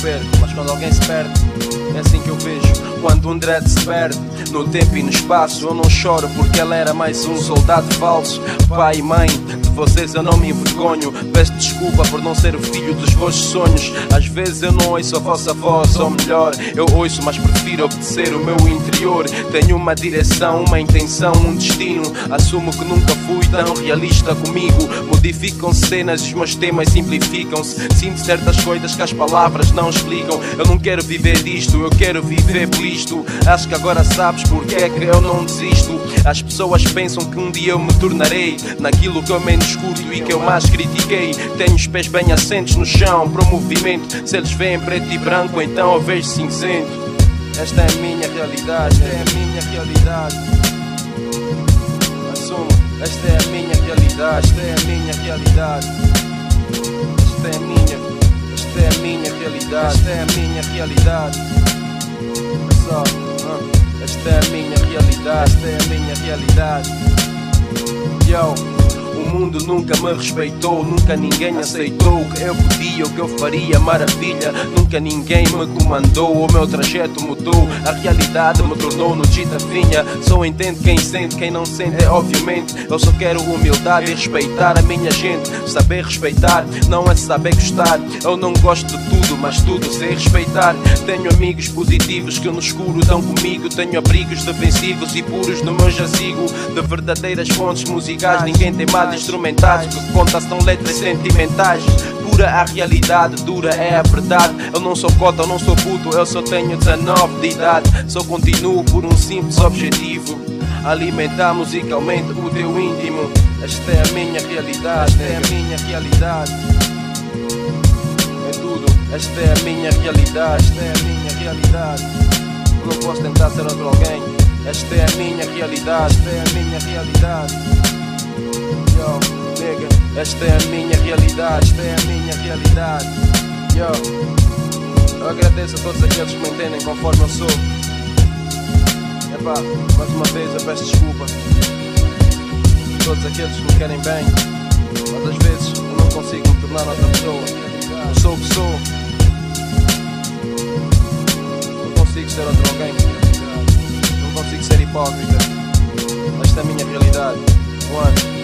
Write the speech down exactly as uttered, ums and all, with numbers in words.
perco, mas quando alguém se perde, é assim que eu vejo. Quando um dread se perde no tempo e no espaço, eu não choro porque ela era mais um soldado falso. Pai e mãe, de vocês eu não me envergonho. Peço desculpa por não ser o filho dos vossos sonhos. Às vezes eu não ouço a vossa voz, ou melhor, eu ouço, mas prefiro obedecer o meu interior. Tenho uma direção, uma intenção, um destino. Assumo que nunca fui tão realista comigo. Modificam cenas e os meus temas simplificam-se. Sinto certas coisas que as palavras não explicam. Eu não quero viver disto, eu quero viver por isto. Acho que agora sabes porque é que eu não desisto. As pessoas pensam que um dia eu me tornarei naquilo que eu menos curto e que eu mais critiquei. Tenho os pés bem assentos no chão para o movimento. Se eles veem preto e branco, então eu vejo cinzento. Esta é a minha realidade, esta é a minha realidade. Assumo, esta é a minha realidade, esta é a minha realidade. Esta é a minha, esta é a minha realidade, esta é a minha realidade. Só, uh, esta é a minha realidade, esta é a minha realidade. Yo. O mundo nunca me respeitou, nunca ninguém aceitou o que eu podia, o que eu faria, maravilha. Nunca ninguém me comandou, o meu trajeto mudou. A realidade me tornou no dita vinha. Só entendo quem sente, quem não sente é obviamente. Eu só quero humildade e respeitar a minha gente. Saber respeitar não é saber gostar. Eu não gosto de tudo, mas tudo sei respeitar. Tenho amigos positivos que no escuro estão comigo. Tenho abrigos defensivos e puros no meu jazigo. De verdadeiras fontes musicais, ninguém tem mais instrumentais, que conta são letras sentimentais. Pura a realidade, dura é a verdade. Eu não sou cota, eu não sou puto, eu só tenho dezanove de idade. Só continuo por um simples objetivo: alimentar musicalmente o teu íntimo. Esta é a minha realidade, esta é a minha realidade. É tudo, esta é a minha realidade, esta é a minha realidade. Eu não posso tentar ser outro alguém. Esta é a minha realidade, esta é a minha realidade. Yo, nigga, esta é a minha realidade, esta é a minha realidade. Yo, eu agradeço a todos aqueles que me entendem conforme eu sou. Epá, mais uma vez eu peço desculpa. Todos aqueles que me querem bem, mas às vezes eu não consigo me tornar outra pessoa. Eu sou o que sou. Não consigo ser outro alguém. Não consigo ser hipócrita. Esta é a minha realidade. One.